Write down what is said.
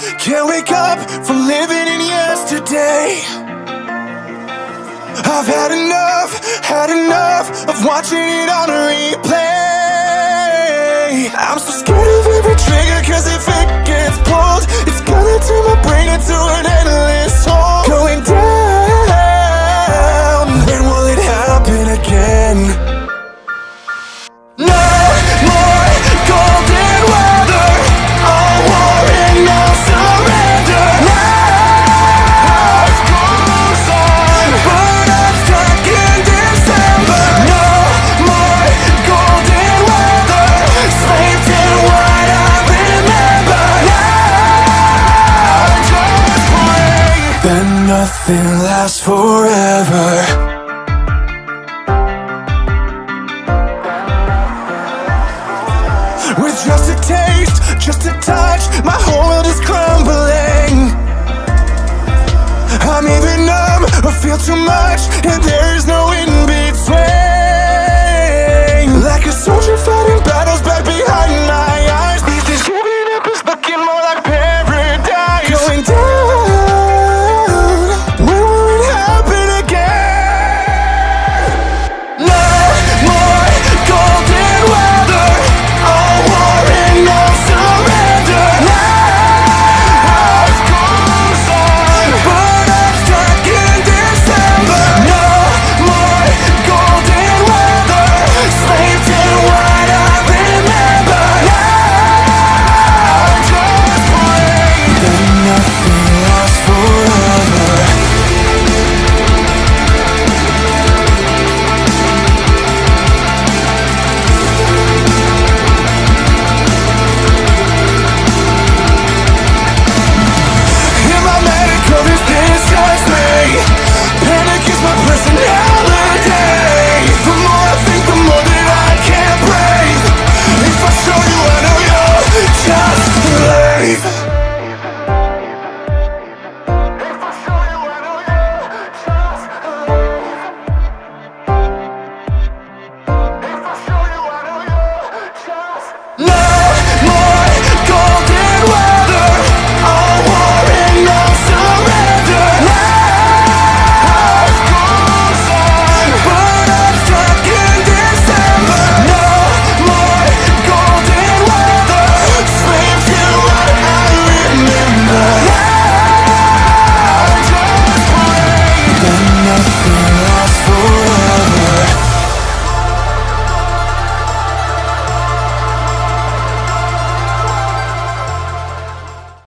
Can't wake up from living in yesterday. I've had enough of watching it on a replay. I'm so scared of every trigger, cause if it gets pulled, it's gonna turn my brain into an endless hole. Going down, when will it happen again? No more golden weather, all war and no surrender. Life goes on, but I'm stuck in December. No more golden weather, slave to what I remember. Now just pray that nothing lasts forever. With just a taste, just a touch, my whole world is crumbling. I'm either numb or feel too much, and there is no in between.